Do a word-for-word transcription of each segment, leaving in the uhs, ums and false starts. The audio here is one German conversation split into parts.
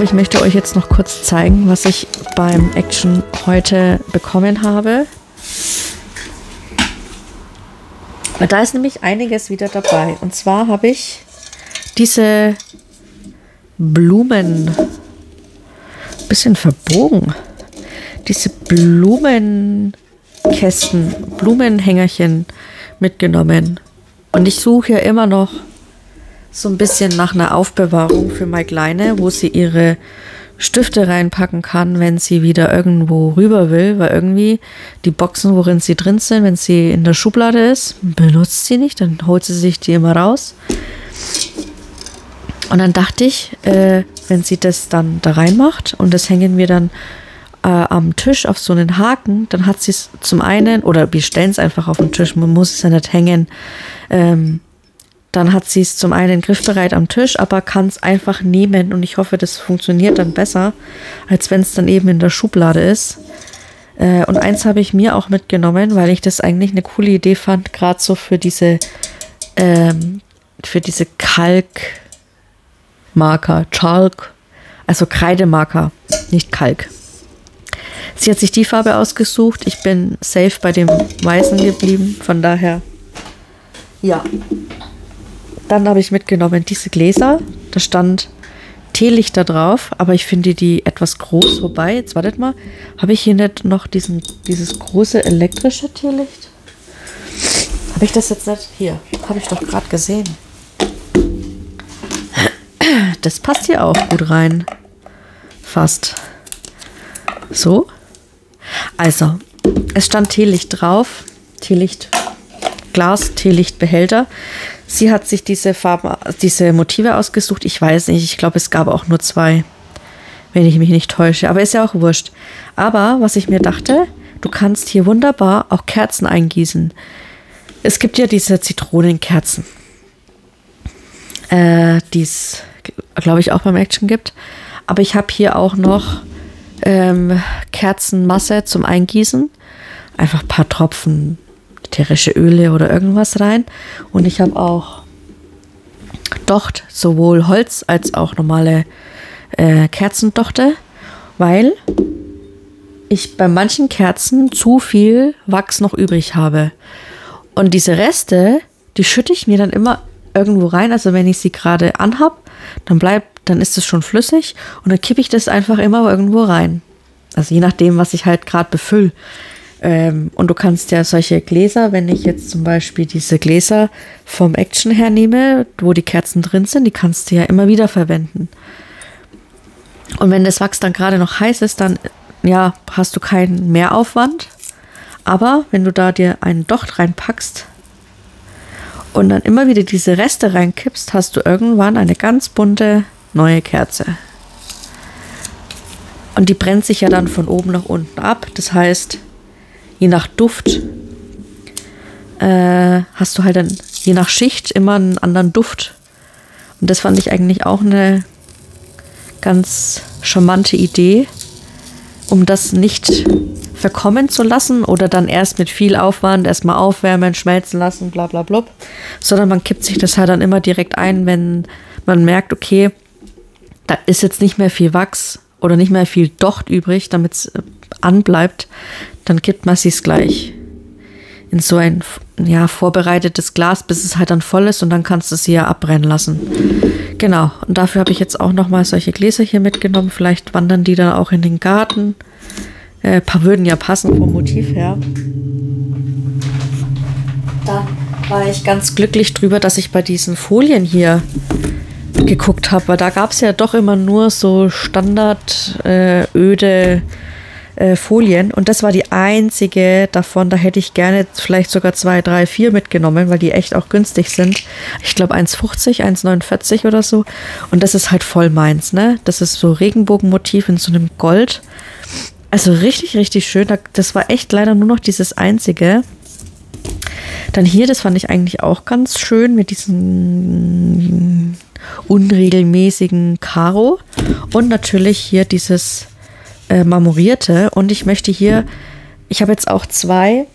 aber ich möchte euch jetzt noch kurz zeigen, was ich beim Action heute bekommen habe. Da ist nämlich einiges wieder dabei. Und zwar habe ich diese Blumen, bisschen verbogen, diese Blumenkästen, Blumenhängerchen mitgenommen. Und ich suche ja immer noch so ein bisschen nach einer Aufbewahrung für meine Kleine, wo sie ihre Stifte reinpacken kann, wenn sie wieder irgendwo rüber will, weil irgendwie die Boxen, worin sie drin sind, wenn sie in der Schublade ist, benutzt sie nicht, dann holt sie sich die immer raus. Und dann dachte ich, äh, wenn sie das dann da reinmacht und das hängen wir dann äh, am Tisch auf so einen Haken, dann hat sie es zum einen, oder wir stellen es einfach auf den Tisch, man muss es ja nicht hängen, ähm, dann hat sie es zum einen griffbereit am Tisch, aber kann es einfach nehmen und ich hoffe, das funktioniert dann besser, als wenn es dann eben in der Schublade ist. Äh, und eins habe ich mir auch mitgenommen, weil ich das eigentlich eine coole Idee fand, gerade so für diese, ähm, für diese Kalkmarker, Chalk, also Kreidemarker, nicht Kalk. Sie hat sich die Farbe ausgesucht, ich bin safe bei dem Weißen geblieben, von daher, ja. Dann habe ich mitgenommen diese Gläser. Da stand Teelichter drauf, aber ich finde die etwas groß. Wobei, jetzt wartet mal, habe ich hier nicht noch diesen, dieses große elektrische Teelicht? Habe ich das jetzt nicht? Hier, habe ich doch gerade gesehen. Das passt hier auch gut rein. Fast. So. Also, es stand Teelicht drauf. Teelicht, Glas, Teelichtbehälter. Sie hat sich diese Farben, diese Motive ausgesucht. Ich weiß nicht, ich glaube, es gab auch nur zwei, wenn ich mich nicht täusche. Aber ist ja auch wurscht. Aber was ich mir dachte, du kannst hier wunderbar auch Kerzen eingießen. Es gibt ja diese Zitronenkerzen, äh, die es, glaube ich, auch beim Action gibt. Aber ich habe hier auch noch ähm, Kerzenmasse zum Eingießen. Einfach ein paar Tropfen ätherische Öle oder irgendwas rein. Und ich habe auch Docht, sowohl Holz als auch normale äh, Kerzendochte, weil ich bei manchen Kerzen zu viel Wachs noch übrig habe. Und diese Reste, die schütte ich mir dann immer irgendwo rein. Also wenn ich sie gerade anhab, dann bleibt, dann ist es schon flüssig und dann kippe ich das einfach immer irgendwo rein. Also je nachdem, was ich halt gerade befülle. Ähm, und du kannst ja solche Gläser, wenn ich jetzt zum Beispiel diese Gläser vom Action hernehme, wo die Kerzen drin sind, die kannst du ja immer wieder verwenden. Und wenn das Wachs dann gerade noch heiß ist, dann ja, hast du keinen Mehraufwand. Aber wenn du da dir einen Docht reinpackst und dann immer wieder diese Reste reinkippst, hast du irgendwann eine ganz bunte neue Kerze. Und die brennt sich ja dann von oben nach unten ab. Das heißt, je nach Duft äh, hast du halt dann je nach Schicht immer einen anderen Duft. Und das fand ich eigentlich auch eine ganz charmante Idee, um das nicht verkommen zu lassen oder dann erst mit viel Aufwand erstmal aufwärmen, schmelzen lassen, bla bla bla. Sondern man kippt sich das halt dann immer direkt ein, wenn man merkt, okay, da ist jetzt nicht mehr viel Wachs oder nicht mehr viel Docht übrig, damit es anbleibt, dann kippt man es gleich in so ein ja, vorbereitetes Glas, bis es halt dann voll ist und dann kannst du es ja abbrennen lassen. Genau, und dafür habe ich jetzt auch nochmal solche Gläser hier mitgenommen. Vielleicht wandern die dann auch in den Garten. Äh, paar würden ja passen vom Motiv her. Dann war ich ganz glücklich drüber, dass ich bei diesen Folien hier geguckt habe, weil da gab es ja doch immer nur so Standard äh, öde äh, Folien und das war die einzige davon, da hätte ich gerne vielleicht sogar zwei, drei, vier mitgenommen, weil die echt auch günstig sind. Ich glaube eins fünfzig, eins neunundvierzig oder so und das ist halt voll meins, ne? Das ist so Regenbogenmotiv in so einem Gold. Also richtig, richtig schön. Das war echt leider nur noch dieses einzige. Dann hier, das fand ich eigentlich auch ganz schön mit diesen unregelmäßigen Karo und natürlich hier dieses äh, marmorierte und ich möchte hier, ich habe jetzt auch zwei,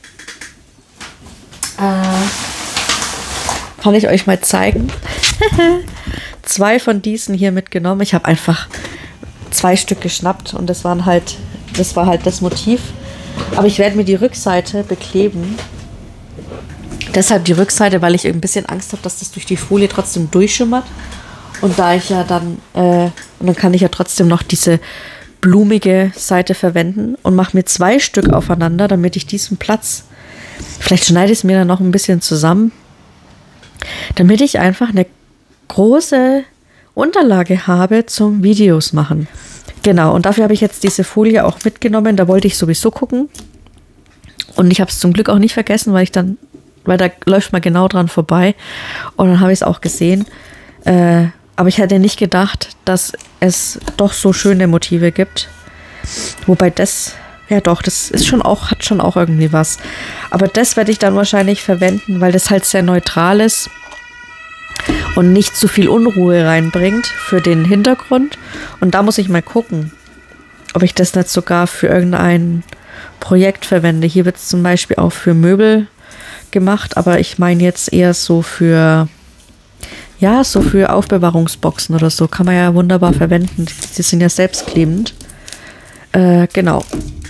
äh, kann ich euch mal zeigen, zwei von diesen hier mitgenommen. Ich habe einfach zwei Stück geschnappt und das waren halt, das war halt das Motiv. Aber ich werde mir die Rückseite bekleben. Deshalb die Rückseite, weil ich ein bisschen Angst habe, dass das durch die Folie trotzdem durchschimmert. Und da ich ja dann, äh, und dann kann ich ja trotzdem noch diese blumige Seite verwenden und mache mir zwei Stück aufeinander, damit ich diesen Platz, vielleicht schneide ich es mir dann noch ein bisschen zusammen, damit ich einfach eine große Unterlage habe zum Videos machen. Genau, und dafür habe ich jetzt diese Folie auch mitgenommen, da wollte ich sowieso gucken. Und ich habe es zum Glück auch nicht vergessen, weil ich dann, weil da läuft man genau dran vorbei. Und dann habe ich es auch gesehen. Äh, aber ich hätte nicht gedacht, dass es doch so schöne Motive gibt. Wobei das, ja doch, das ist schon auch, hat schon auch irgendwie was. Aber das werde ich dann wahrscheinlich verwenden, weil das halt sehr neutral ist und nicht zu viel Unruhe reinbringt für den Hintergrund. Und da muss ich mal gucken, ob ich das nicht sogar für irgendein Projekt verwende. Hier wird es zum Beispiel auch für Möbel gemacht, aber ich meine jetzt eher so für, ja, so für Aufbewahrungsboxen oder so. Kann man ja wunderbar verwenden. Die sind ja selbstklebend. Äh, genau.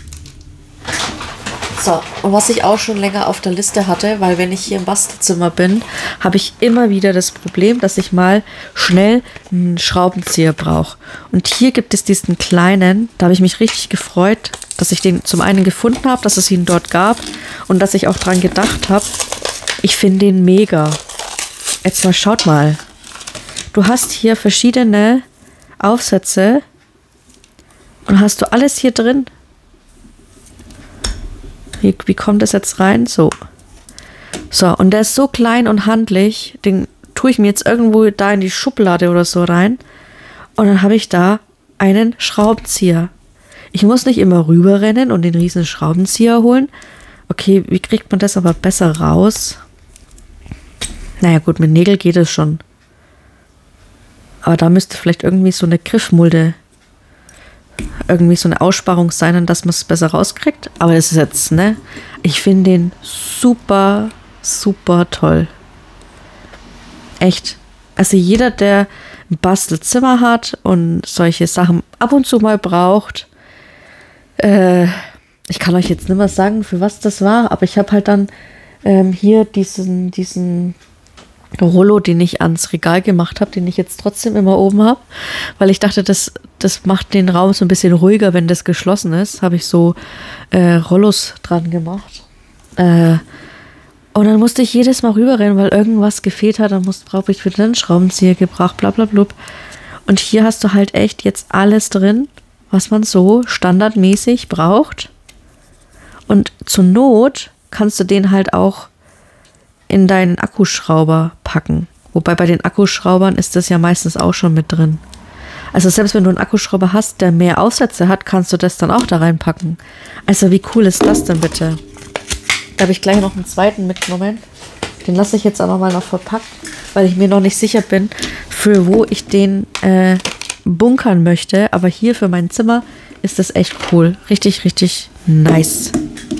So, und was ich auch schon länger auf der Liste hatte, weil wenn ich hier im Bastelzimmer bin, habe ich immer wieder das Problem, dass ich mal schnell einen Schraubenzieher brauche. Und hier gibt es diesen kleinen, da habe ich mich richtig gefreut, dass ich den zum einen gefunden habe, dass es ihn dort gab und dass ich auch dran gedacht habe. Ich finde den mega. Jetzt mal, schaut mal. Du hast hier verschiedene Aufsätze und hast du alles hier drin. Wie, wie kommt das jetzt rein? So. So, und der ist so klein und handlich, den tue ich mir jetzt irgendwo da in die Schublade oder so rein. Und dann habe ich da einen Schraubenzieher. Ich muss nicht immer rüberrennen und den riesen Schraubenzieher holen. Okay, wie kriegt man das aber besser raus? Naja gut, mit Nägel geht es schon. Aber da müsste vielleicht irgendwie so eine Griffmulde, irgendwie so eine Aussparung sein, dass man es besser rauskriegt. Aber das ist jetzt, ne? Ich finde den super, super toll. Echt. Also jeder, der ein Bastelzimmer hat und solche Sachen ab und zu mal braucht, äh, ich kann euch jetzt nicht mehr sagen, für was das war, aber ich habe halt dann ähm, hier diesen, diesen Rollo, den ich ans Regal gemacht habe, den ich jetzt trotzdem immer oben habe, weil ich dachte, das, das macht den Raum so ein bisschen ruhiger, wenn das geschlossen ist, habe ich so äh, Rollos dran gemacht. Äh, und dann musste ich jedes Mal rüberrennen, weil irgendwas gefehlt hat, dann brauche ich wieder einen Schraubenzieher gebracht, bla bla bla. Und hier hast du halt echt jetzt alles drin, was man so standardmäßig braucht. Und zur Not kannst du den halt auch in deinen Akkuschrauber packen. Wobei bei den Akkuschraubern ist das ja meistens auch schon mit drin. Also selbst wenn du einen Akkuschrauber hast, der mehr Aufsätze hat, kannst du das dann auch da reinpacken. Also wie cool ist das denn bitte? Da habe ich gleich noch einen zweiten mitgenommen. Den lasse ich jetzt aber mal noch verpackt, weil ich mir noch nicht sicher bin, für wo ich den äh, bunkern möchte. Aber hier für mein Zimmer ist das echt cool. Richtig, richtig nice.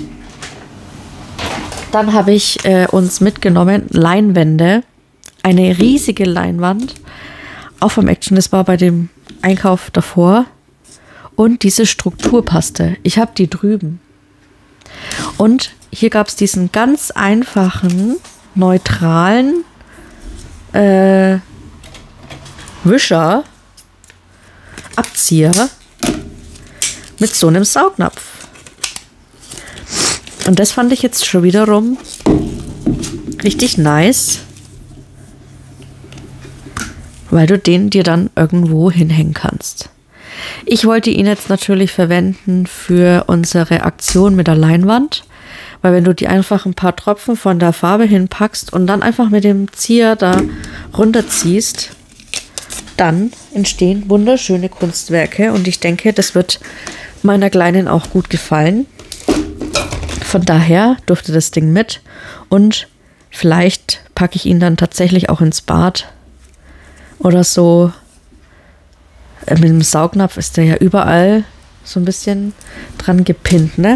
Dann habe ich äh, uns mitgenommen Leinwände. Eine riesige Leinwand. Auch vom Action. Das war bei dem Einkauf davor. Und diese Strukturpaste. Ich habe die drüben. Und hier gab es diesen ganz einfachen, neutralen äh, Wischer, Abzieher mit so einem Saugnapf. Und das fand ich jetzt schon wiederum richtig nice, weil du den dir dann irgendwo hinhängen kannst. Ich wollte ihn jetzt natürlich verwenden für unsere Aktion mit der Leinwand, weil wenn du die einfach ein paar Tropfen von der Farbe hinpackst und dann einfach mit dem Zieher da runterziehst, dann entstehen wunderschöne Kunstwerke und ich denke, das wird meiner Kleinen auch gut gefallen. Von daher durfte das Ding mit und vielleicht packe ich ihn dann tatsächlich auch ins Bad oder so. Mit dem Saugnapf ist der ja überall so ein bisschen dran gepinnt, ne?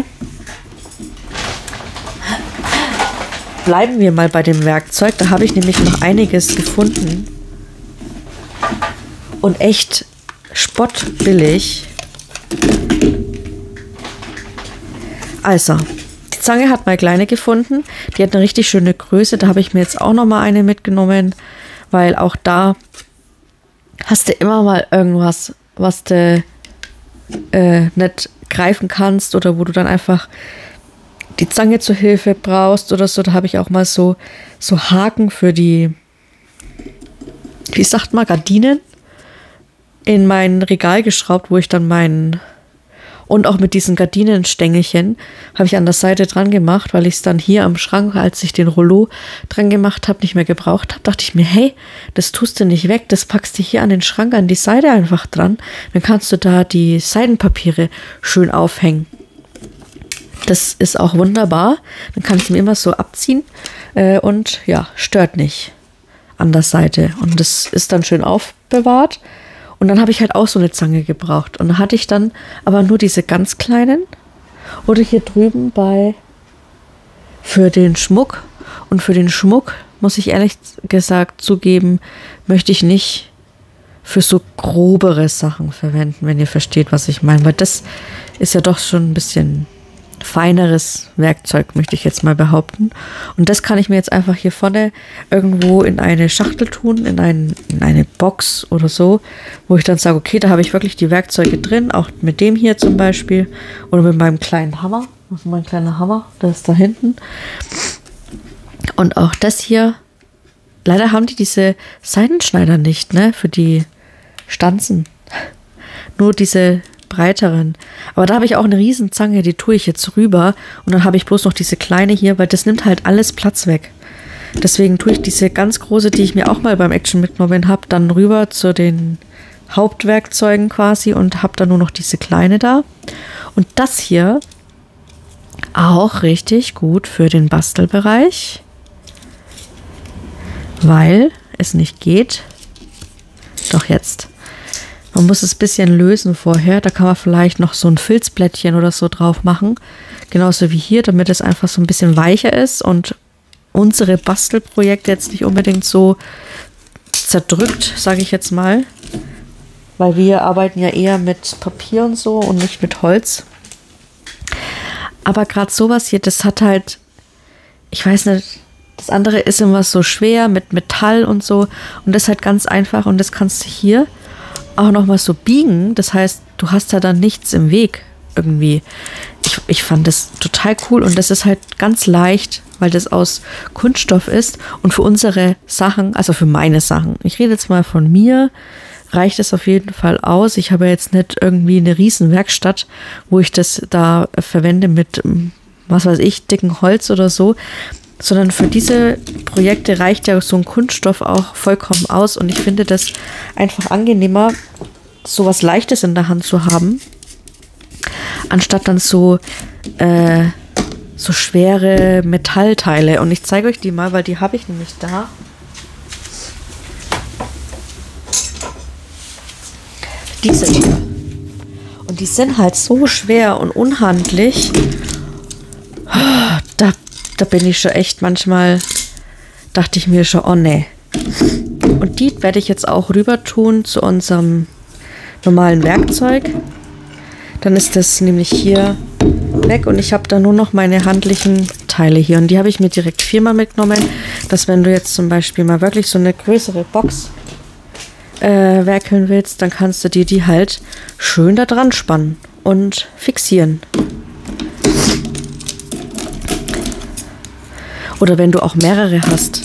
Bleiben wir mal bei dem Werkzeug. Da habe ich nämlich noch einiges gefunden. Und echt spottbillig. Also, die Zange hat meine Kleine gefunden. Die hat eine richtig schöne Größe. Da habe ich mir jetzt auch noch mal eine mitgenommen, weil auch da hast du immer mal irgendwas, was du äh, nicht greifen kannst oder wo du dann einfach die Zange zur Hilfe brauchst oder so. Da habe ich auch mal so, so Haken für die, wie sagt man, Gardinen in mein Regal geschraubt, wo ich dann meinen, und auch mit diesen Gardinenstängelchen habe ich an der Seite dran gemacht, weil ich es dann hier am Schrank, als ich den Rollo dran gemacht habe, nicht mehr gebraucht habe, dachte ich mir, hey, das tust du nicht weg, das packst du hier an den Schrank, an die Seite einfach dran, dann kannst du da die Seidenpapiere schön aufhängen. Das ist auch wunderbar, dann kann ich mir immer so abziehen äh, und ja, stört nicht an der Seite und das ist dann schön aufbewahrt. Und dann habe ich halt auch so eine Zange gebraucht. Und da hatte ich dann aber nur diese ganz kleinen. Oder hier drüben bei für den Schmuck. Und für den Schmuck, muss ich ehrlich gesagt zugeben, möchte ich nicht für so grobere Sachen verwenden, wenn ihr versteht, was ich meine. Weil das ist ja doch schon ein bisschen feineres Werkzeug, möchte ich jetzt mal behaupten. Und das kann ich mir jetzt einfach hier vorne irgendwo in eine Schachtel tun, in, ein, in eine Box oder so, wo ich dann sage, okay, da habe ich wirklich die Werkzeuge drin, auch mit dem hier zum Beispiel oder mit meinem kleinen Hammer. Das ist mein kleiner Hammer, der ist da hinten. Und auch das hier, leider haben die diese Seidenschneider nicht, ne, für die Stanzen. Nur diese breiteren. Aber da habe ich auch eine riesen Zange, die tue ich jetzt rüber und dann habe ich bloß noch diese kleine hier, weil das nimmt halt alles Platz weg. Deswegen tue ich diese ganz große, die ich mir auch mal beim Action mitgenommen habe, dann rüber zu den Hauptwerkzeugen quasi und habe dann nur noch diese kleine da. Und das hier auch richtig gut für den Bastelbereich, weil es nicht geht. Doch jetzt. Man muss es ein bisschen lösen vorher. Da kann man vielleicht noch so ein Filzblättchen oder so drauf machen. Genauso wie hier, damit es einfach so ein bisschen weicher ist und unsere Bastelprojekte jetzt nicht unbedingt so zerdrückt, sage ich jetzt mal. Weil wir arbeiten ja eher mit Papier und so und nicht mit Holz. Aber gerade sowas hier, das hat halt, ich weiß nicht, das andere ist immer so schwer mit Metall und so. Und das ist halt ganz einfach und das kannst du hier auch noch mal so biegen. Das heißt, du hast da dann nichts im Weg irgendwie. Ich, ich fand das total cool und das ist halt ganz leicht, weil das aus Kunststoff ist und für unsere Sachen, also für meine Sachen, ich rede jetzt mal von mir, reicht es auf jeden Fall aus. Ich habe jetzt nicht irgendwie eine riesen Werkstatt, wo ich das da verwende mit, was weiß ich, dicken Holz oder so, sondern für diese Projekte reicht ja so ein Kunststoff auch vollkommen aus und ich finde das einfach angenehmer, so was Leichtes in der Hand zu haben, anstatt dann so äh, so schwere Metallteile. Und ich zeige euch die mal, weil die habe ich nämlich da. Diese hier. Und die sind halt so schwer und unhandlich. Da Da bin ich schon echt manchmal, dachte ich mir schon, oh ne. Und die werde ich jetzt auch rüber tun zu unserem normalen Werkzeug. Dann ist das nämlich hier weg und ich habe da nur noch meine handlichen Teile hier. Und die habe ich mir direkt viermal mitgenommen, dass wenn du jetzt zum Beispiel mal wirklich so eine größere Box äh, werkeln willst, dann kannst du dir die halt schön da dran spannen und fixieren. Oder wenn du auch mehrere hast.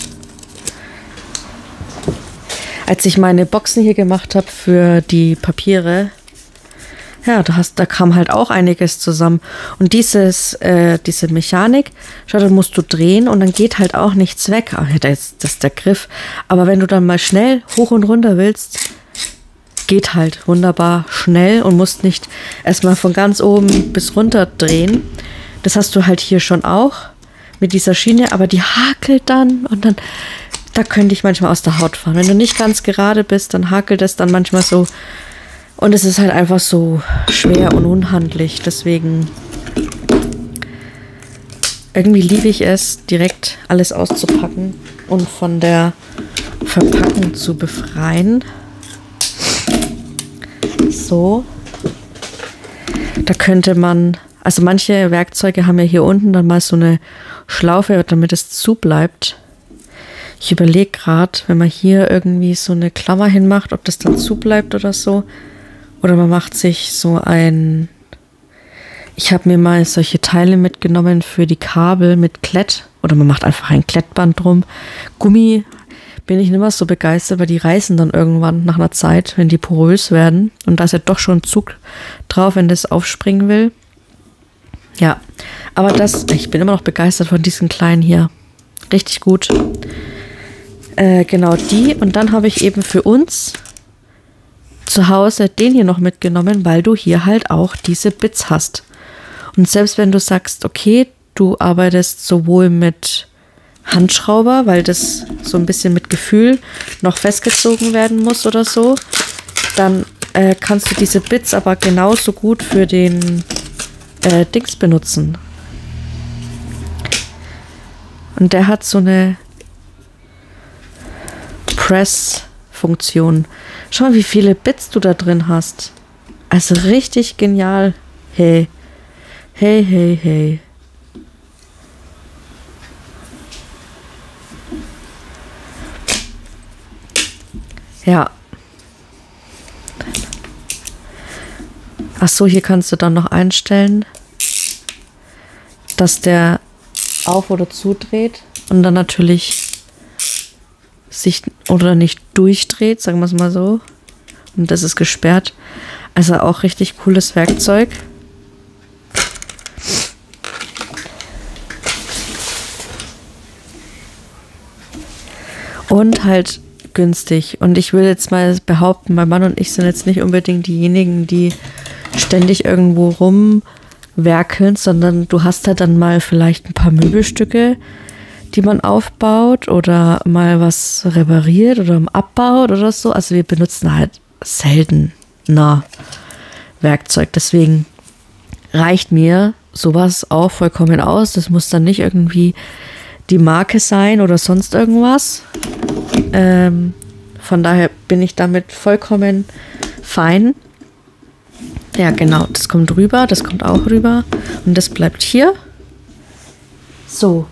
Als ich meine Boxen hier gemacht habe für die Papiere, ja, da, hast, da kam halt auch einiges zusammen. Und dieses, äh, diese Mechanik, schau, da musst du drehen und dann geht halt auch nichts weg. Ach, ja, das, das ist der Griff. Aber wenn du dann mal schnell hoch und runter willst, geht halt wunderbar schnell und musst nicht erstmal von ganz oben bis runter drehen. Das hast du halt hier schon auch mit dieser Schiene, aber die hakelt dann und dann, da könnte ich manchmal aus der Haut fahren. Wenn du nicht ganz gerade bist, dann hakelt es dann manchmal so und es ist halt einfach so schwer und unhandlich. Deswegen irgendwie liebe ich es, direkt alles auszupacken und von der Verpackung zu befreien. so. Da könnte man, also manche Werkzeuge haben ja hier unten dann mal so eine Schlaufe, damit es zu bleibt. Ich überlege gerade, wenn man hier irgendwie so eine Klammer hinmacht, ob das dann zu bleibt oder so. Oder man macht sich so ein... Ich habe mir mal solche Teile mitgenommen für die Kabel mit Klett. Oder man macht einfach ein Klettband drum. Gummi bin ich nicht mehr so begeistert, weil die reißen dann irgendwann nach einer Zeit, wenn die porös werden. Und da ist ja doch schon ein Zug drauf, wenn das aufspringen will. Ja, aber das, ich bin immer noch begeistert von diesen kleinen hier. Richtig gut. Äh, genau die. Und dann habe ich eben für uns zu Hause den hier noch mitgenommen, weil du hier halt auch diese Bits hast. Und selbst wenn du sagst, okay, du arbeitest sowohl mit Handschrauber, weil das so ein bisschen mit Gefühl noch festgezogen werden muss oder so, dann äh, kannst du diese Bits aber genauso gut für den äh, Dings benutzen. Und der hat so eine Press-Funktion. Schau mal, wie viele Bits du da drin hast. Also richtig genial. Hey. Hey, hey, hey. Ja. Ach so, hier kannst du dann noch einstellen, dass der auf- oder zudreht und dann natürlich sich oder nicht durchdreht, sagen wir es mal so. Und das ist gesperrt. Also auch richtig cooles Werkzeug. Und halt günstig. Und ich will jetzt mal behaupten, mein Mann und ich sind jetzt nicht unbedingt diejenigen, die ständig irgendwo rumwerkeln, sondern du hast halt dann mal vielleicht ein paar Möbelstücke, die man aufbaut oder mal was repariert oder abbaut oder so. Also wir benutzen halt selten na, Werkzeug. Deswegen reicht mir sowas auch vollkommen aus. Das muss dann nicht irgendwie die Marke sein oder sonst irgendwas. Ähm, von daher bin ich damit vollkommen fein. Ja, genau. Das kommt rüber, das kommt auch rüber. Und das bleibt hier. So.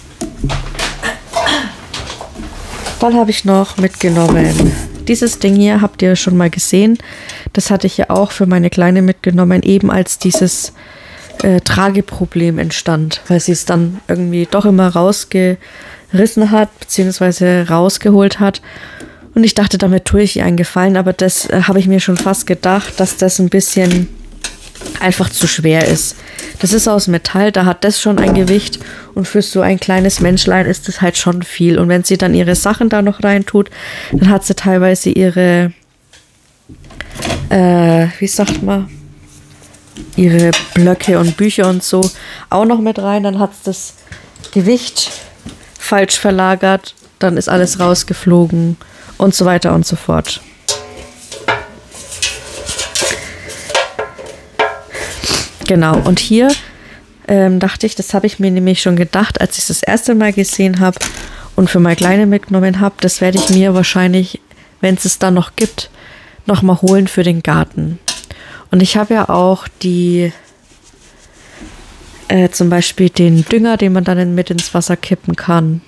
Dann habe ich noch mitgenommen. Dieses Ding hier habt ihr schon mal gesehen. Das hatte ich ja auch für meine Kleine mitgenommen, eben als dieses äh, Trageproblem entstand, weil sie es dann irgendwie doch immer rausgerissen hat, beziehungsweise rausgeholt hat. Und ich dachte, damit tue ich ihr einen Gefallen, aber das äh, habe ich mir schon fast gedacht, dass das ein bisschen einfach zu schwer ist. Das ist aus Metall, da hat das schon ein Gewicht und für so ein kleines Menschlein ist das halt schon viel. Und wenn sie dann ihre Sachen da noch rein tut, dann hat sie teilweise ihre, äh, wie sagt man, ihre Blöcke und Bücher und so auch noch mit rein. Dann hat sie das Gewicht falsch verlagert, dann ist alles rausgeflogen und so weiter und so fort. Genau, und hier ähm, dachte ich, das habe ich mir nämlich schon gedacht, als ich es das erste Mal gesehen habe und für meine Kleine mitgenommen habe, das werde ich mir wahrscheinlich, wenn es es dann noch gibt, nochmal holen für den Garten. Und ich habe ja auch die, äh, zum Beispiel den Dünger, den man dann mit ins Wasser kippen kann.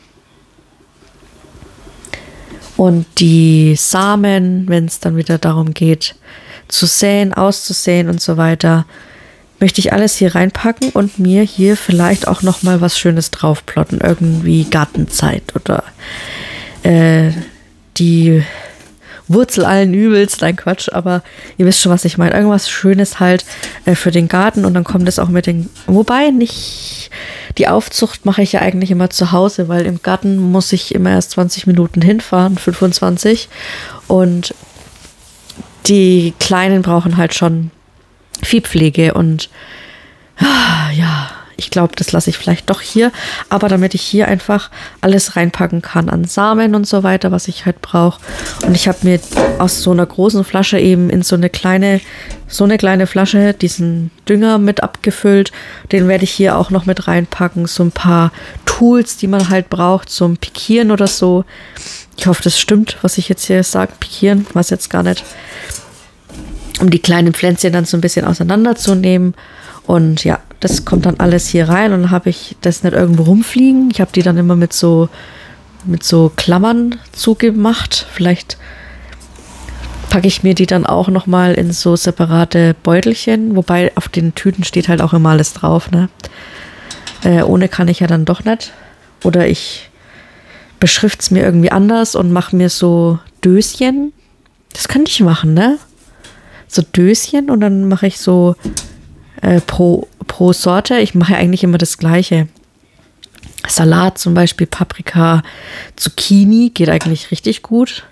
Und die Samen, wenn es dann wieder darum geht, zu säen, auszusäen und so weiter, möchte ich alles hier reinpacken und mir hier vielleicht auch noch mal was Schönes draufplotten. Irgendwie Gartenzeit oder äh, die Wurzel allen Übels. Nein, Quatsch, aber ihr wisst schon, was ich meine. Irgendwas Schönes halt äh, für den Garten und dann kommt es auch mit den... Wobei nicht... Die Aufzucht mache ich ja eigentlich immer zu Hause, weil im Garten muss ich immer erst zwanzig Minuten hinfahren, fünfundzwanzig. Und die Kleinen brauchen halt schon viel Pflege und ja, ich glaube, das lasse ich vielleicht doch hier, aber damit ich hier einfach alles reinpacken kann an Samen und so weiter, was ich halt brauche. Und ich habe mir aus so einer großen Flasche eben in so eine kleine, so eine kleine Flasche diesen Dünger mit abgefüllt. Den werde ich hier auch noch mit reinpacken. So ein paar Tools, die man halt braucht zum Pikieren oder so. Ich hoffe, das stimmt, was ich jetzt hier sage. Pikieren, weiß jetzt gar nicht. um die kleinen Pflänzchen dann so ein bisschen auseinanderzunehmen. Und ja, das kommt dann alles hier rein und dann habe ich das nicht irgendwo rumfliegen. Ich habe die dann immer mit so, mit so Klammern zugemacht. Vielleicht packe ich mir die dann auch nochmal in so separate Beutelchen. Wobei auf den Tüten steht halt auch immer alles drauf, ne? Äh, ohne kann ich ja dann doch nicht. Oder ich beschrifte es mir irgendwie anders und mache mir so Döschen. Das könnte ich machen, ne? So Döschen und dann mache ich so äh, pro, pro Sorte. Ich mache ja eigentlich immer das Gleiche. Salat zum Beispiel, Paprika, Zucchini geht eigentlich richtig gut.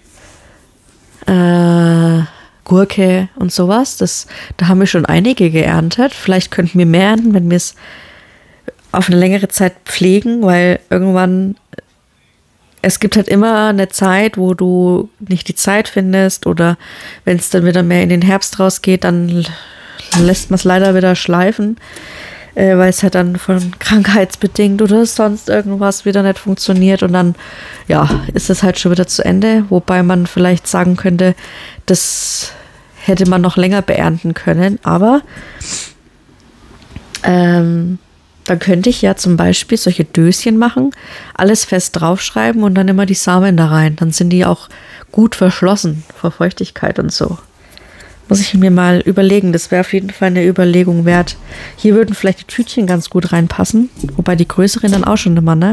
Äh, Gurke und sowas. Das, da haben wir schon einige geerntet. Vielleicht könnten wir mehr ernten, wenn wir es auf eine längere Zeit pflegen, weil irgendwann, es gibt halt immer eine Zeit, wo du nicht die Zeit findest oder wenn es dann wieder mehr in den Herbst rausgeht, dann lässt man es leider wieder schleifen, äh, weil es halt dann von krankheitsbedingt oder sonst irgendwas wieder nicht funktioniert und dann, ja, ist es halt schon wieder zu Ende, wobei man vielleicht sagen könnte, das hätte man noch länger beernten können, aber ähm, dann könnte ich ja zum Beispiel solche Döschen machen, alles fest draufschreiben und dann immer die Samen da rein. Dann sind die auch gut verschlossen vor Feuchtigkeit und so. Muss ich mir mal überlegen. Das wäre auf jeden Fall eine Überlegung wert. Hier würden vielleicht die Tütchen ganz gut reinpassen. Wobei die größeren dann auch schon immer, ne?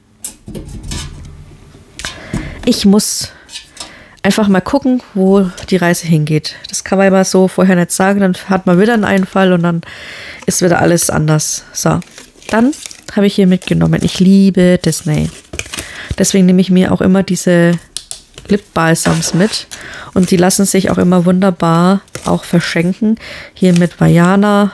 Ich muss einfach mal gucken, wo die Reise hingeht. Das kann man immer so vorher nicht sagen. Dann hat man wieder einen Einfall und dann ist wieder alles anders. So, dann habe ich hier mitgenommen. Ich liebe Disney. Deswegen nehme ich mir auch immer diese Lip-Balsams mit. Und die lassen sich auch immer wunderbar auch verschenken. Hier mit Vajana.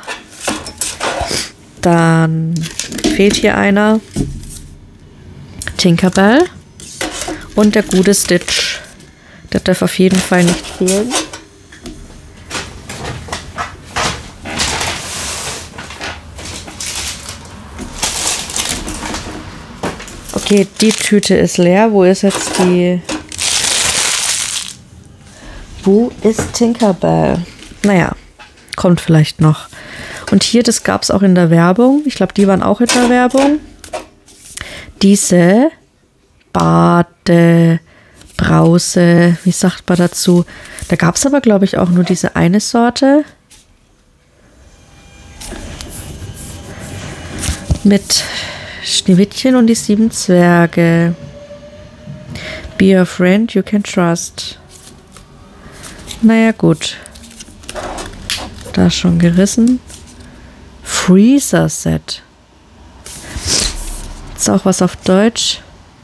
Dann fehlt hier einer. Tinkerbell. Und der gute Stitch. Der darf auf jeden Fall nicht fehlen. Okay, die Tüte ist leer. Wo ist jetzt die... Wo ist Tinkerbell? Naja, kommt vielleicht noch. Und hier, das gab es auch in der Werbung. Ich glaube, die waren auch in der Werbung. Diese Bade... Brause, wie sagt man dazu? Da gab es aber, glaube ich, auch nur diese eine Sorte. Mit Schneewittchen und die sieben Zwerge. Be a friend you can trust. Naja, gut. Da schon gerissen. Freezer Set. Ist auch was auf Deutsch.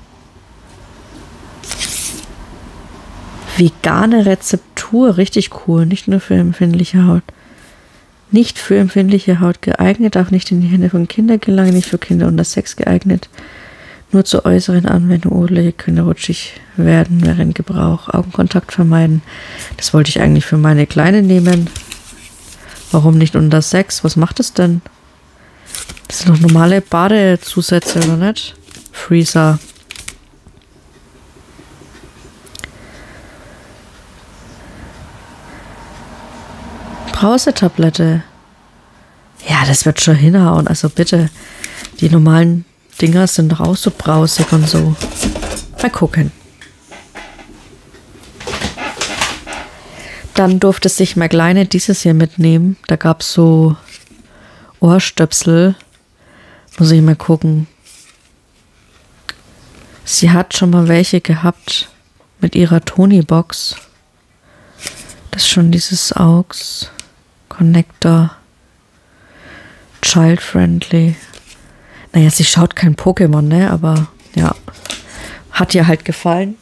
Vegane Rezeptur, richtig cool, nicht nur für empfindliche Haut. Nicht für empfindliche Haut geeignet, darf nicht in die Hände von Kindern gelangen, nicht für Kinder unter sechs geeignet. Nur zur äußeren Anwendung, Oberfläche können rutschig werden während Gebrauch. Augenkontakt vermeiden. Das wollte ich eigentlich für meine Kleine nehmen. Warum nicht unter sechs? Was macht das denn? Das sind doch normale Badezusätze, oder nicht? Freezer. Brausetablette. Ja, das wird schon hinhauen. Also bitte, die normalen Dinger sind doch auch so brausig und so. Mal gucken. Dann durfte sich meine Kleine dieses hier mitnehmen. Da gab es so Ohrstöpsel. Muss ich mal gucken. Sie hat schon mal welche gehabt mit ihrer Tony-Box. Das ist schon dieses A U X Connector. Child-friendly. Naja, sie schaut kein Pokémon, ne? Aber ja, hat ihr halt gefallen.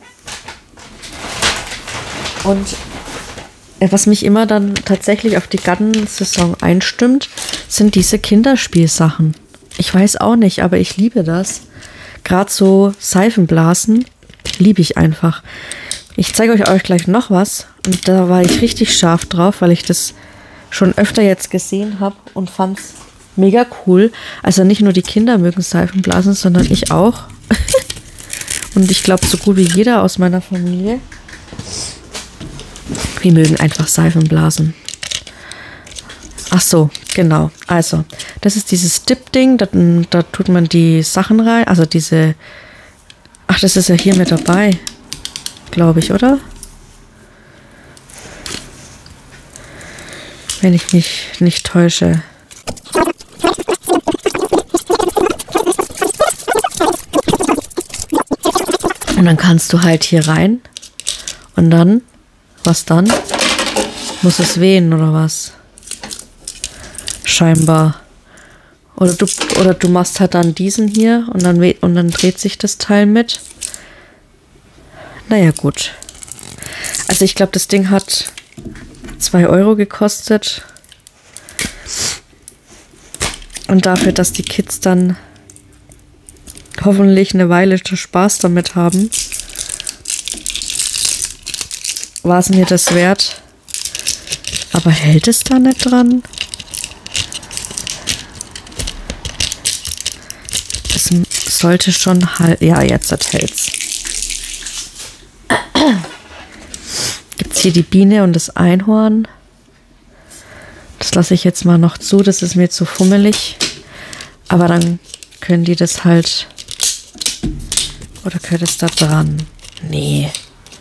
Und was mich immer dann tatsächlich auf die Gartensaison einstimmt, sind diese Kinderspielsachen. Ich weiß auch nicht, aber ich liebe das. Gerade so Seifenblasen liebe ich einfach. Ich zeige euch auch gleich noch was. Und da war ich richtig scharf drauf, weil ich das schon öfter jetzt gesehen habe und fand es mega cool. Also nicht nur die Kinder mögen Seifenblasen, sondern ich auch. Und ich glaube, so gut wie jeder aus meiner Familie. Wir mögen einfach Seifenblasen. Ach so, genau. Also, das ist dieses Dip-Ding. Da, da tut man die Sachen rein. Also diese... Ach, das ist ja hier mit dabei. Glaube ich, oder? Wenn ich mich nicht täusche. Und dann kannst du halt hier rein. Und dann... Was dann? Muss es wehen, oder was? Scheinbar. Oder du, oder du machst halt dann diesen hier und dann, und dann dreht sich das Teil mit. Naja, gut. Also ich glaube, das Ding hat zwei Euro gekostet. Und dafür, dass die Kids dann hoffentlich eine Weile Spaß damit haben, war es mir das wert. Aber hält es da nicht dran? Es sollte schon halt... Ja, jetzt hält's. Gibt es hier die Biene und das Einhorn. Das lasse ich jetzt mal noch zu. Das ist mir zu fummelig. Aber dann können die das halt... Oder gehört es da dran? Nee.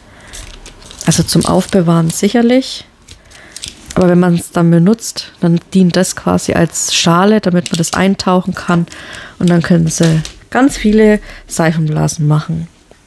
Also zum Aufbewahren sicherlich. Aber wenn man es dann benutzt, dann dient das quasi als Schale, damit man das eintauchen kann. Und dann können sie ganz viele Seifenblasen machen.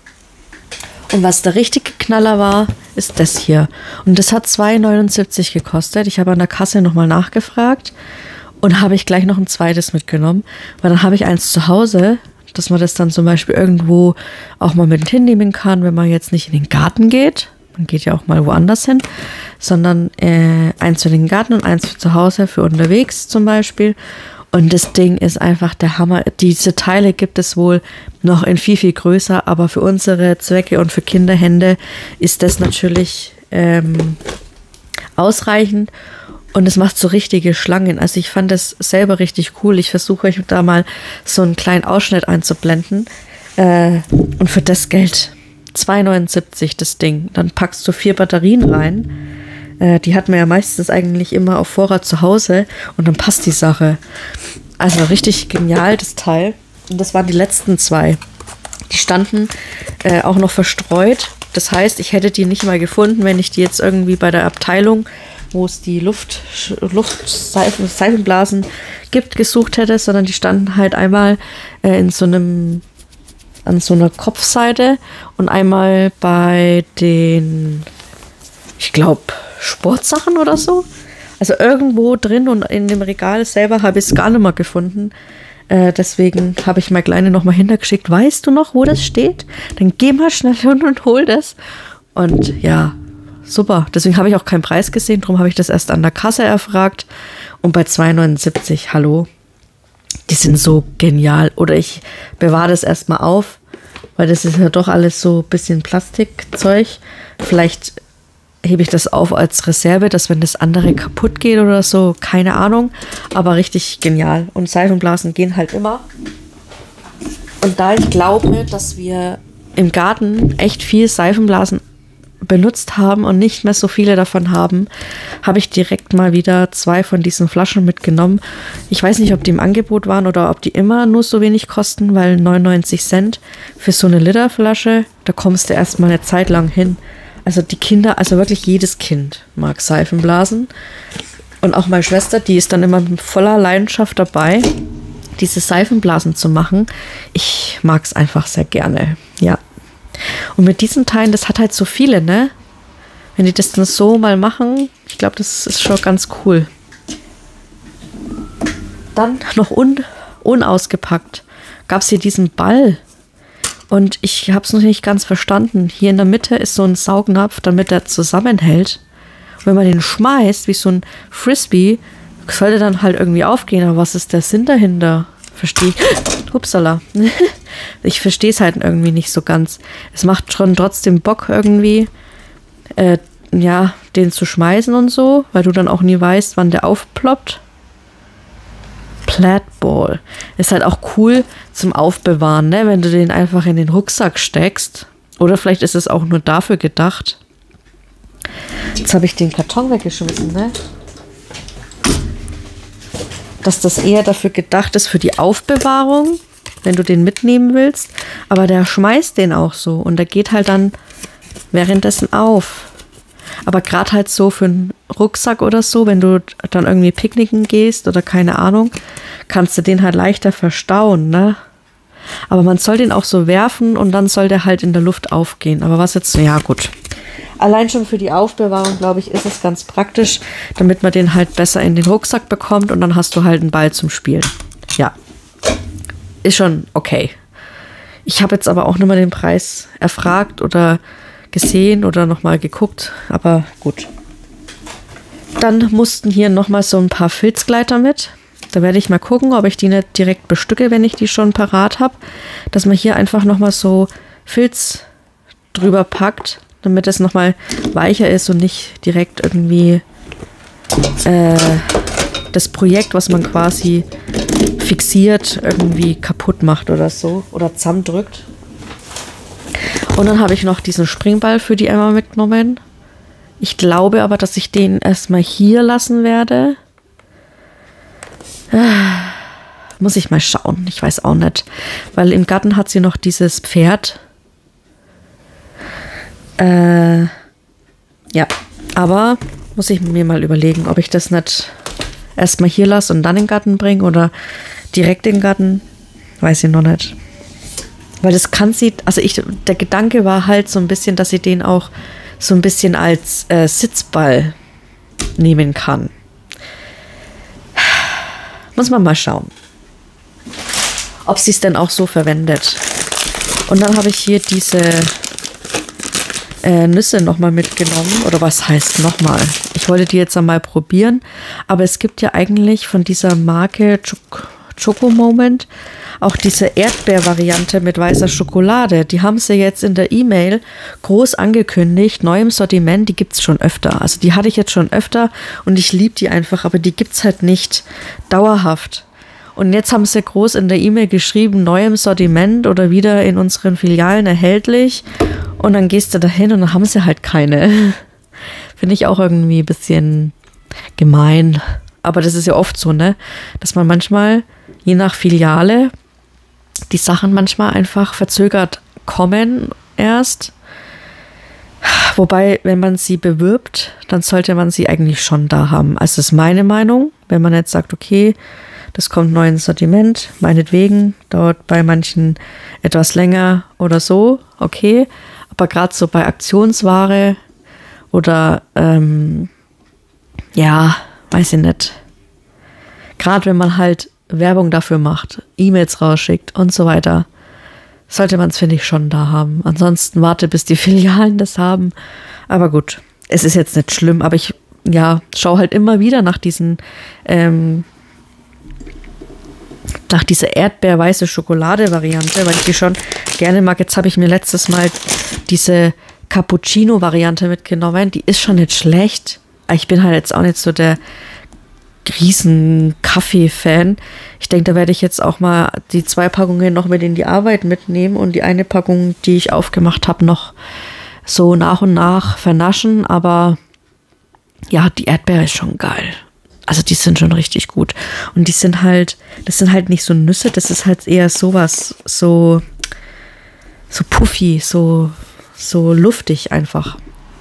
Und was der richtige Knaller war, ist das hier. Und das hat zwei neunundsiebzig gekostet. Ich habe an der Kasse nochmal nachgefragt und habe ich gleich noch ein zweites mitgenommen. Weil dann habe ich eins zu Hause, dass man das dann zum Beispiel irgendwo auch mal mit hinnehmen kann, wenn man jetzt nicht in den Garten geht. Man geht ja auch mal woanders hin, sondern äh, eins für den Garten und eins für zu Hause, für unterwegs zum Beispiel. Und das Ding ist einfach der Hammer. Diese Teile gibt es wohl noch in viel, viel größer, aber für unsere Zwecke und für Kinderhände ist das natürlich ähm, ausreichend. Und es macht so richtige Schlangen. Also ich fand das selber richtig cool. Ich versuche euch da mal so einen kleinen Ausschnitt einzublenden. Äh, und für das Geld... zwei neunundsiebzig das Ding. Dann packst du vier Batterien rein. Äh, die hat man ja meistens eigentlich immer auf Vorrat zu Hause. Und dann passt die Sache. Also richtig genial, das Teil. Und das waren die letzten zwei. Die standen äh, auch noch verstreut. Das heißt, ich hätte die nicht mal gefunden, wenn ich die jetzt irgendwie bei der Abteilung, wo es die Luft, Luftseifen, Seifenblasen gibt, gesucht hätte. Sondern die standen halt einmal äh, in so einem... an so einer Kopfseite und einmal bei den, ich glaube, Sportsachen oder so. Also irgendwo drin und in dem Regal selber habe ich es gar nicht mehr gefunden. Äh, deswegen habe ich meine Kleine noch mal hintergeschickt. Weißt du noch, wo das steht? Dann geh mal schnell hin und hol das. Und ja, super. Deswegen habe ich auch keinen Preis gesehen. Darum habe ich das erst an der Kasse erfragt. Und bei zwei neunundsiebzig, hallo. Die sind so genial. Oder ich bewahre das erstmal auf, weil das ist ja doch alles so ein bisschen Plastikzeug. Vielleicht hebe ich das auf als Reserve, dass wenn das andere kaputt geht oder so, keine Ahnung. Aber richtig genial. Und Seifenblasen gehen halt immer. Und da ich glaube, dass wir im Garten echt viel Seifenblasen benutzt haben und nicht mehr so viele davon haben, habe ich direkt mal wieder zwei von diesen Flaschen mitgenommen. Ich weiß nicht, ob die im Angebot waren oder ob die immer nur so wenig kosten, weil neunundneunzig Cent für so eine Literflasche, da kommst du erstmal eine Zeit lang hin. Also die Kinder, also wirklich jedes Kind mag Seifenblasen. Und auch meine Schwester, die ist dann immer mit voller Leidenschaft dabei, diese Seifenblasen zu machen. Ich mag es einfach sehr gerne, ja. Und mit diesen Teilen, das hat halt so viele, ne? Wenn die das dann so mal machen, ich glaube, das ist schon ganz cool. Dann noch un, unausgepackt gab es hier diesen Ball. Und ich habe es noch nicht ganz verstanden. Hier in der Mitte ist so ein Saugnapf, damit er zusammenhält. Und wenn man den schmeißt, wie so ein Frisbee, sollte dann halt irgendwie aufgehen. Aber was ist der Sinn dahinter? Verstehe ich. Upsala. Ich verstehe es halt irgendwie nicht so ganz. Es macht schon trotzdem Bock irgendwie, äh, ja, den zu schmeißen und so, weil du dann auch nie weißt, wann der aufploppt. Plaidball. Ist halt auch cool zum Aufbewahren, ne? Wenn du den einfach in den Rucksack steckst. Oder vielleicht ist es auch nur dafür gedacht. Jetzt habe ich den Karton weggeschmissen, ne? dass das eher dafür gedacht ist, für die Aufbewahrung, wenn du den mitnehmen willst. Aber der schmeißt den auch so und der geht halt dann währenddessen auf. Aber gerade halt so für einen Rucksack oder so, wenn du dann irgendwie picknicken gehst oder keine Ahnung, kannst du den halt leichter verstauen, ne? Aber man soll den auch so werfen und dann soll der halt in der Luft aufgehen. Aber was jetzt, ja gut. Allein schon für die Aufbewahrung, glaube ich, ist es ganz praktisch, damit man den halt besser in den Rucksack bekommt und dann hast du halt einen Ball zum Spielen. Ja, ist schon okay. Ich habe jetzt aber auch nicht mal den Preis erfragt oder gesehen oder nochmal geguckt, aber gut. Dann mussten hier nochmal so ein paar Filzgleiter mit. Da werde ich mal gucken, ob ich die nicht direkt bestücke, wenn ich die schon parat habe. Dass man hier einfach nochmal so Filz drüber packt, damit es nochmal weicher ist und nicht direkt irgendwie äh, das Projekt, was man quasi fixiert, irgendwie kaputt macht oder so. Oder zusammendrückt. Und dann habe ich noch diesen Springball für die Emma mitgenommen. Ich glaube aber, dass ich den erstmal hier lassen werde. Muss ich mal schauen. Ich weiß auch nicht. Weil im Garten hat sie noch dieses Pferd. Äh, ja, aber muss ich mir mal überlegen, ob ich das nicht erstmal hier lasse und dann in den Garten bringe oder direkt in den Garten. Weiß ich noch nicht. Weil das kann sie, also ich, der Gedanke war halt so ein bisschen, dass sie den auch so ein bisschen als äh, Sitzball nehmen kann. Muss man mal schauen, ob sie es denn auch so verwendet. Und dann habe ich hier diese äh, Nüsse nochmal mitgenommen. Oder was heißt nochmal? Ich wollte die jetzt einmal probieren. Aber es gibt ja eigentlich von dieser Marke Choc- Choco Moment auch diese Erdbeer-Variante mit weißer Schokolade. Die haben sie jetzt in der E-Mail groß angekündigt, neu im Sortiment, die gibt es schon öfter. Also die hatte ich jetzt schon öfter und ich liebe die einfach, aber die gibt es halt nicht dauerhaft. Und jetzt haben sie groß in der E-Mail geschrieben, neu im Sortiment oder wieder in unseren Filialen erhältlich. Und dann gehst du da hin und dann haben sie halt keine. Finde ich auch irgendwie ein bisschen gemein. Aber das ist ja oft so, ne? Dass man manchmal, je nach Filiale, die Sachen manchmal einfach verzögert kommen erst. Wobei, wenn man sie bewirbt, dann sollte man sie eigentlich schon da haben. Also das ist meine Meinung. Wenn man jetzt sagt, okay, das kommt neu ins Sortiment, meinetwegen, dauert bei manchen etwas länger oder so, okay. Aber gerade so bei Aktionsware oder, ähm, ja, weiß ich nicht. Gerade wenn man halt Werbung dafür macht, E-Mails rausschickt und so weiter, sollte man es, finde ich, schon da haben. Ansonsten warte, bis die Filialen das haben. Aber gut, es ist jetzt nicht schlimm, aber ich, ja, schaue halt immer wieder nach diesen, ähm, nach dieser Erdbeer-weiße Schokolade-Variante, weil ich die schon gerne mag. Jetzt habe ich mir letztes Mal diese Cappuccino-Variante mitgenommen. Die ist schon nicht schlecht. Ich bin halt jetzt auch nicht so der riesen Kaffee-Fan. Ich denke, da werde ich jetzt auch mal die zwei Packungen noch mit in die Arbeit mitnehmen und die eine Packung, die ich aufgemacht habe, noch so nach und nach vernaschen. Aber ja, die Erdbeere ist schon geil. Also die sind schon richtig gut. Und die sind halt, das sind halt nicht so Nüsse, das ist halt eher sowas, so, so puffy, so, so luftig einfach.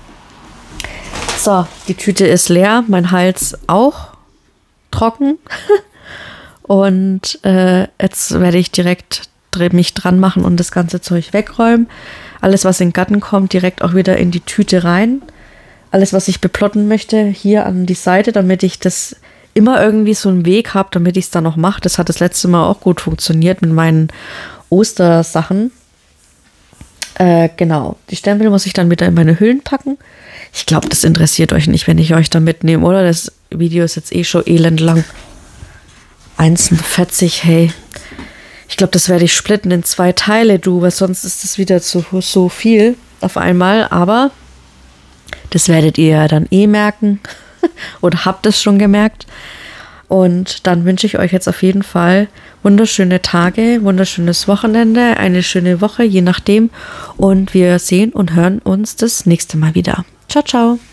So, die Tüte ist leer, mein Hals auch trocken. Und äh, jetzt werde ich direkt mich dran machen und das ganze Zeug wegräumen. Alles, was in den Garten kommt, direkt auch wieder in die Tüte rein. Alles, was ich beplotten möchte, hier an die Seite, damit ich das immer irgendwie so einen Weg habe, damit ich es dann noch mache. Das hat das letzte Mal auch gut funktioniert mit meinen Ostersachen. Äh, genau, die Stempel muss ich dann wieder in meine Hüllen packen. Ich glaube, das interessiert euch nicht, wenn ich euch da mitnehme, oder? Das Video ist jetzt eh schon elend lang. eins vierzig, hey. Ich glaube, das werde ich splitten in zwei Teile, du, weil sonst ist das wieder zu, so viel auf einmal. Aber das werdet ihr ja dann eh merken oder habt es schon gemerkt. Und dann wünsche ich euch jetzt auf jeden Fall wunderschöne Tage, wunderschönes Wochenende, eine schöne Woche, je nachdem. Und wir sehen und hören uns das nächste Mal wieder. Ciao, ciao.